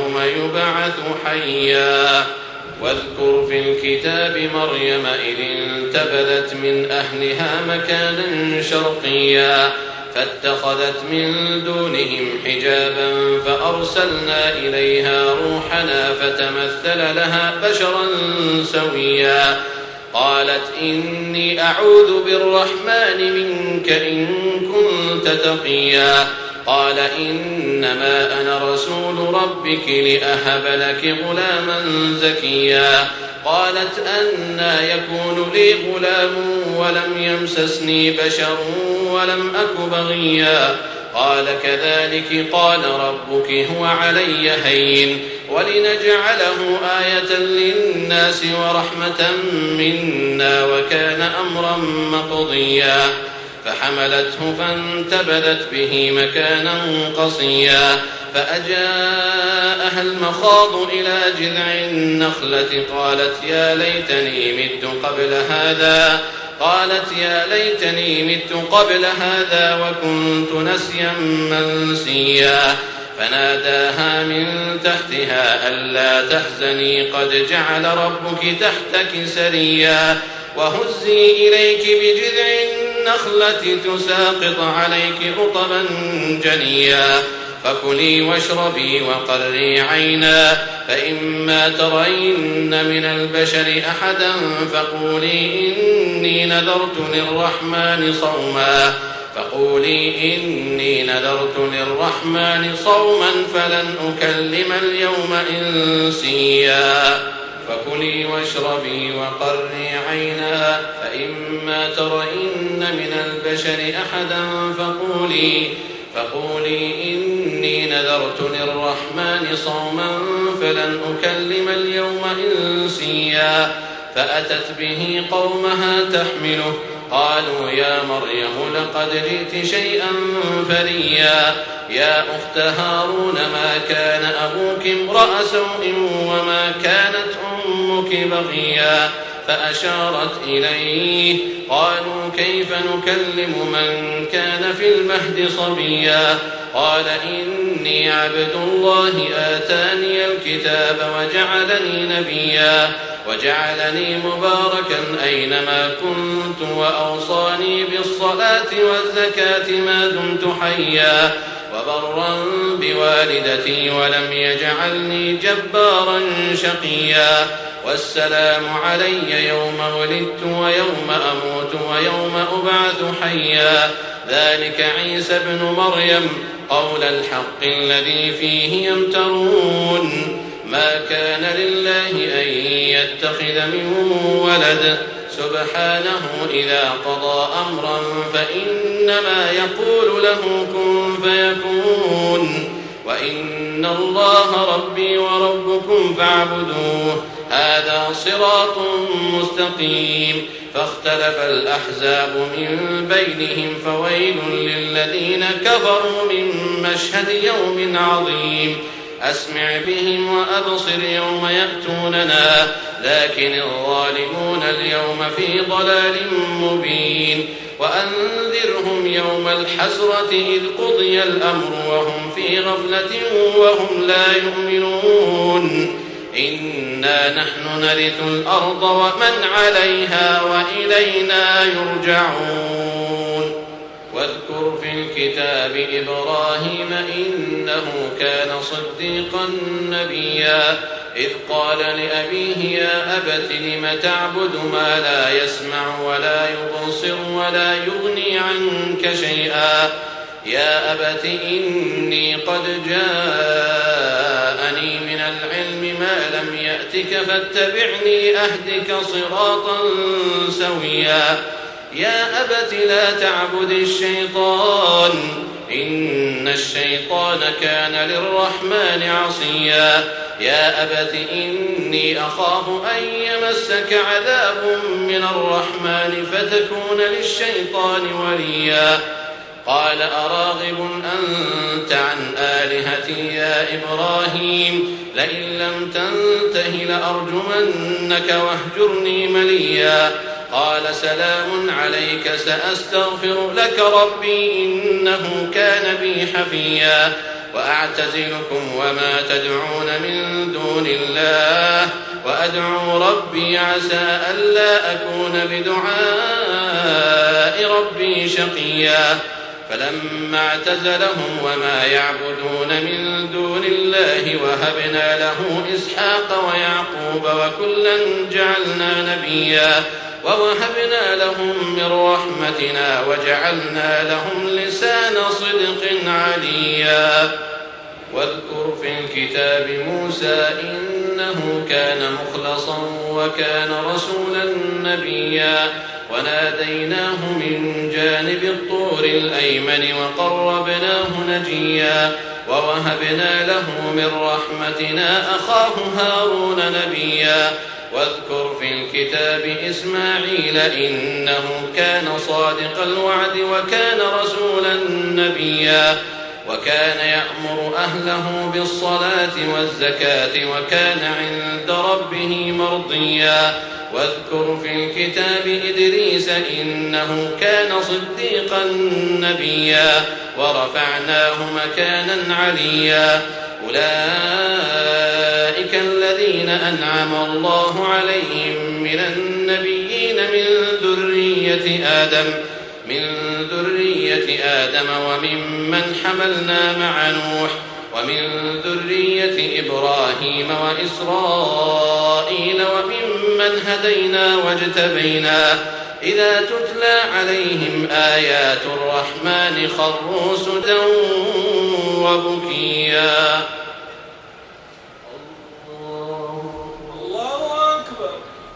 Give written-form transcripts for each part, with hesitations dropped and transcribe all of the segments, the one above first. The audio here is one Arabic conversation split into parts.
يوم يبعث حيا. واذكر في الكتاب مريم إذ انتبذت من أهلها مكانا شرقيا فاتخذت من دونهم حجابا فأرسلنا إليها روحنا فتمثل لها بشرا سويا. قالت إني أعوذ بالرحمن منك إن كنت تقيا. قال إنما أنا رسول ربك لأهب لك غلاما زكيا. قالت أنى يكون لي غلام ولم يمسسني بشر ولم أك بغيا. قال كذلك قال ربك هو علي هين ولنجعله آية للناس ورحمة منا وكان أمرا مقضيا. فحملته فانتبذت به مكانا قصيا فأجاءها المخاض إلى جذع النخلة قالت يا ليتني مت قبل هذا وكنت نسيا منسيا. فناداها من تحتها ألا تحزني قد جعل ربك تحتك سريا وهزي إليك بجذع النخلة تساقط عليك رطبا جنيا. فكلي واشربي وقري عينا فإما ترين من البشر أحدا فقولي إني نذرت للرحمن صوما فلن أكلم اليوم إنسيا. فكلي واشربي وقري عينا فإما ترين من البشر أحدا فقولي إني نذرت للرحمن صوما فلن أكلم اليوم إنسيا. فأتت به قومها تحمله قالوا يا مريم لقد جئت شيئا فريا. يا أخت هارون ما كان أبوك امرأ سوء وما كانت أمك بغيا. فأشارت إليه قالوا كيف نكلم من كان في المهد صبيا. قال إني عبد الله آتاني الكتاب وجعلني نبيا وجعلني مباركا أينما كنت وأوصاني بالصلاة والزكاة ما دمت حيا وبرا بوالدتي ولم يجعلني جبارا شقيا. والسلام علي يوم ولدت ويوم أموت ويوم أبعث حيا. ذلك عيسى ابن مريم قول الحق الذي فيه يمترون. ما كان لله أن يتخذ من ولد سبحانه إذا قضى أمرا فإنما يقول له كن فيكون. وإن الله ربي وربكم فاعبدوه هذا صراط مستقيم. فاختلف الأحزاب من بينهم فويل للذين كفروا من مشهد يوم عظيم. أسمع بهم وأبصر يوم يأتوننا لكن الظالمون اليوم في ضلال مبين. وأنذرهم يوم الحسرة إذ قضي الأمر وهم في غفلة وهم لا يؤمنون. إنا نحن نرث الأرض ومن عليها وإلينا يرجعون. واذكر في الكتاب إبراهيم إنه كان صديقا نبيا إذ قال لأبيه يا أبت لم تعبد ما لا يسمع ولا يبصر ولا يغني عنك شيئا. يا أبت إني قد جاءني من العلم ما لم يأتك فاتبعني أهدك صراطا سويا. يا أبت لا تعبد الشيطان إن الشيطان كان للرحمن عصيا. يا أبت إني أخاف أن يمسك عذاب من الرحمن فتكون للشيطان وليا. قال أراغب أنت عن آلهتي يا إبراهيم لئن لم تنته لأرجمنك واهجرني مليا. قال سلام عليك، سأستغفر لك ربي إنه كان بي حفيا. وأعتزلكم وما تدعون من دون الله وأدعو ربي عسى ألا أكون بدعاء ربي شقيا فلما اعتزلهم وما يعبدون من دون الله وهبنا له إسحاق ويعقوب وكلا جعلنا نبيا ووهبنا لهم من رحمتنا وجعلنا لهم لسان صدق عليا واذكر في الكتاب موسى إنه كان مخلصا وكان رسولا نبيا وناديناه من جانب الطور الأيمن وقربناه نجيا ووهبنا له من رحمتنا أخاه هارون نبيا واذكر في الكتاب إسماعيل إنه كان صادق الوعد وكان رسولا نبيا وكان يأمر أهله بالصلاة والزكاة وكان عند ربه مرضيا واذكر في الكتاب إدريس إنه كان صديقا نبيا ورفعناه مكانا عليا أولئك الذين أنعم الله عليهم من النبيين من ذرية آدم وممن حملنا مع نوح ومن ذرية إبراهيم وإسرائيل وممن هدينا واجتبينا إذا تتلى عليهم آيات الرحمن خروا سجدا وبكيا. الله أكبر.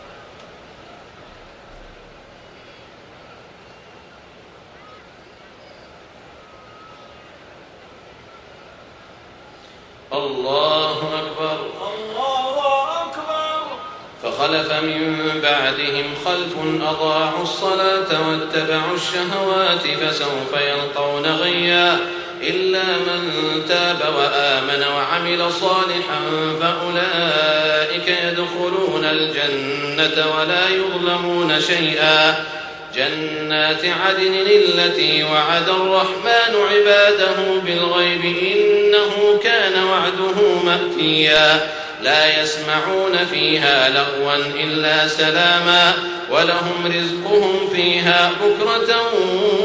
الله أكبر. الله أكبر. فخلف من بعدهم خلف أضاعوا الصلاة واتبعوا الشهوات فسوف يلقون غيا إلا من تاب وآمن وعمل صالحا فأولئك يدخلون الجنة ولا يظلمون شيئا جنات عدن التي وعد الرحمن عباده بالغيب إنه كان وعده مأتيا لا يسمعون فيها لغوا إلا سلاما ولهم رزقهم فيها بكرة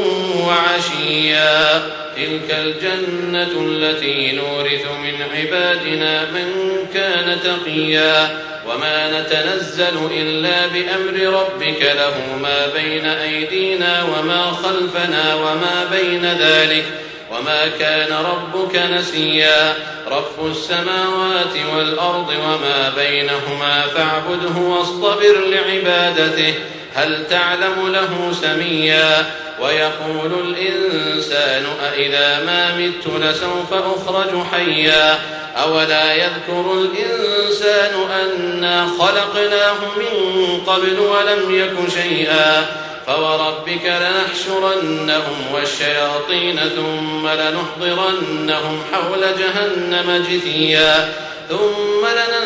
وعشيا تلك الجنة التي نورث من عبادنا من كان تقيا وما نتنزل إلا بأمر ربك له ما بين أيدينا وما خلفنا وما بين ذلك وما كان ربك نسيا رب السماوات والأرض وما بينهما فاعبده واصطبر لعبادته هل تعلم له سميا ويقول الإنسان أإذا ما مت لسوف أخرج حيا أولا يذكر الإنسان أنا خلقناه من قبل ولم يك شيئا فوربك لنحشرنهم والشياطين ثم لنحضرنهم حول جهنم جثيا ثم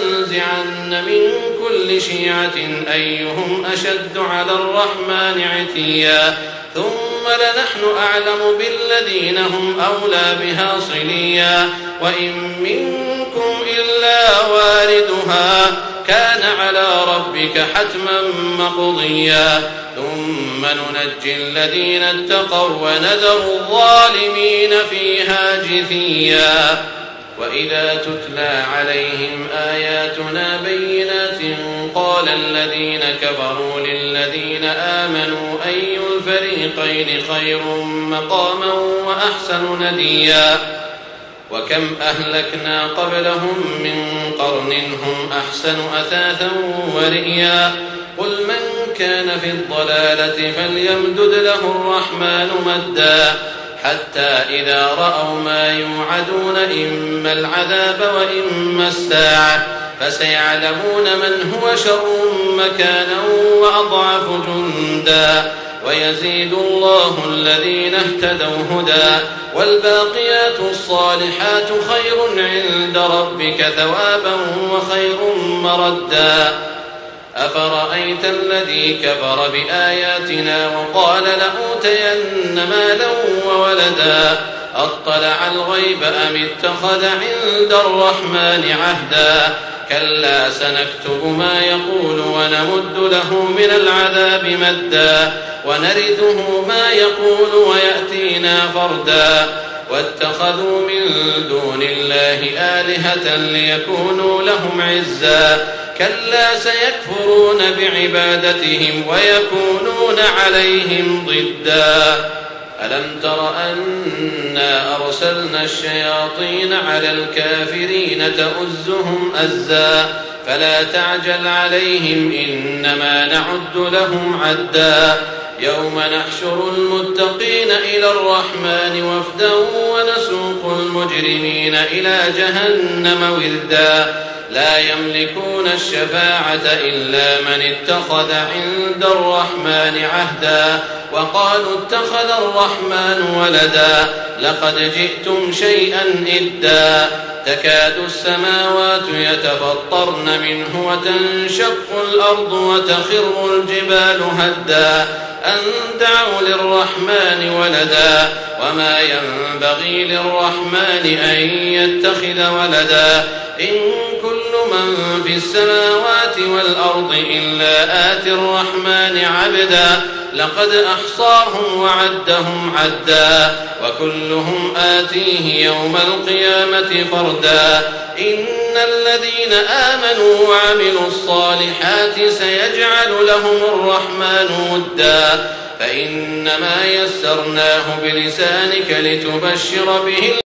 لننزعن من كل شيعة أيهم أشد على الرحمن عتيا ثم لنحن أعلم بالذين هم أولى بها صليا وإن منكم إلا واردها كان على ربك حتما مقضيا ثم ننجي الذين اتقوا ونذر الظالمين فيها جثيا وإذا تتلى عليهم آياتنا بينات قال الذين كفروا للذين آمنوا أي الفريقين خير مقاما وأحسن نديا وكم أهلكنا قبلهم من قرن هم أحسن أثاثا ورئيا قل من كان في الضلالة فليمدد له الرحمن مدا حتى إذا رأوا ما يوعدون إما العذاب وإما الساعة فسيعلمون من هو شر مكانا وأضعف جندا ويزيد الله الذين اهتدوا هدى والباقيات الصالحات خير عند ربك ثوابا وخير مردا أفرأيت الذي كفر بآياتنا وقال لأوتين مالا وولدا أطلع الغيب أم اتخذ عند الرحمن عهدا كلا سنكتب ما يقول ونمد له من العذاب مدا ونرثه ما يقول ويأتينا فردا واتخذوا من دون الله آلهة ليكونوا لهم عزا كلا سيكفرون بعبادتهم ويكونون عليهم ضدا ألم تر أنا أرسلنا الشياطين على الكافرين تؤزهم أزا فلا تعجل عليهم إنما نعد لهم عدا يوم نحشر المتقين إلى الرحمن وفدا ونسوق المجرمين إلى جهنم وردا لا يملكون الشفاعة إلا من اتخذ عند الرحمن عهدا وقالوا اتخذ الرحمن ولدا لقد جئتم شيئا إدا تكاد السماوات يتفطرن منه وتنشق الأرض وتخر الجبال هدا أن دعوا للرحمن ولدا وما ينبغي للرحمن أن يتخذ ولدا إن كل من في السماوات والأرض إلا آتي الرحمن عبدا لقد أحصاهم وعدهم عدا وكلهم آتيه يوم القيامة فردا إن الذين آمنوا وعملوا الصالحات سيجعل لهم الرحمن ودا فإنما يسرناه بلسانك لتبشر به